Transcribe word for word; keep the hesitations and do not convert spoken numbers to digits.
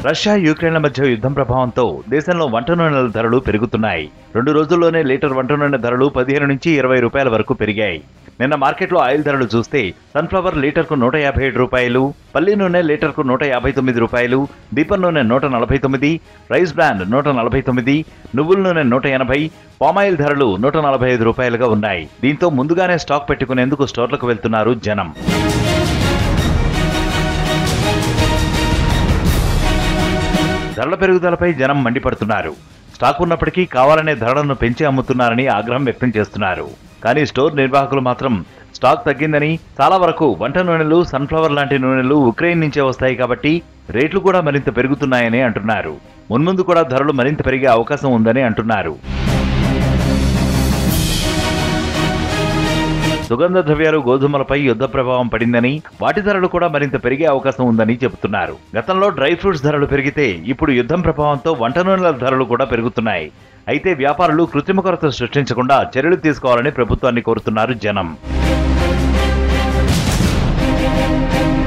Russia యుక్రెయిన్ల మధ్య యుద్ధం ప్రభావంతో దేశంలో వంట నూనెల ధరలు పెరుగుతున్నాయి. రెండు రోజుల్లోనే లీటర్ వంట నూనె ధరలు పదిహేను నుంచి ఇరవై రూపాయల వరకు పెరిగాయి. నిన్న మార్కెట్లో ఆయిల్ ధరలు చూస్తే సన్ఫ్లవర్ లీటర్కు నూట యాభై ఏడు రూపాయలు, పల్లి నూనె లీటర్కు నూట యాభై తొమ్మిది రూపాయలు, దీపం నూనె నూట నలభై తొమ్మిది, రైస్ బ్రాండ్ నూట నలభై తొమ్మిది, నువ్వుల నూనె నూట ఎనభై, పామాయిల్ ధరలు నూట నలభై ఐదు రూపాయలుగా ఉన్నాయి. దీంతో ముందుగానే స్టాక్ పెట్టుకునేందుకు స్టోర్లకు వెళ్తున్నారు జనం. ధరల పెరుగుదలపై జనం మండిపడుతున్నారు. స్టాక్ ఉన్నప్పటికీ కావాలనే ధరలను పెంచి అమ్ముతున్నారని ఆగ్రహం వ్యక్తం చేస్తున్నారు. కానీ స్టోర్ నిర్వాహకులు మాత్రం స్టాక్ తగ్గిందని, చాలా వరకు వంట నూనెలు, సన్ఫ్లవర్ లాంటి నూనెలు ఉక్రెయిన్ నుంచే వస్తాయి కాబట్టి రేట్లు కూడా మరింత పెరుగుతున్నాయని అంటున్నారు. మున్ముందు కూడా ధరలు మరింత పెరిగే అవకాశం ఉందని అంటున్నారు. సుగంధ ద్రవ్యాలు, గోధుమలపై యుద్ధ ప్రభావం పడిందని, వాటి ధరలు కూడా మరింత పెరిగే అవకాశం ఉందని చెబుతున్నారు. గతంలో డ్రై ఫ్రూట్స్ ధరలు పెరిగితే ఇప్పుడు యుద్ధం ప్రభావంతో వంట నూనెల ధరలు కూడా పెరుగుతున్నాయి. అయితే వ్యాపారులు కృత్రిమ కొరత సృష్టించకుండా చర్యలు తీసుకోవాలని ప్రభుత్వాన్ని కోరుతున్నారు జనం.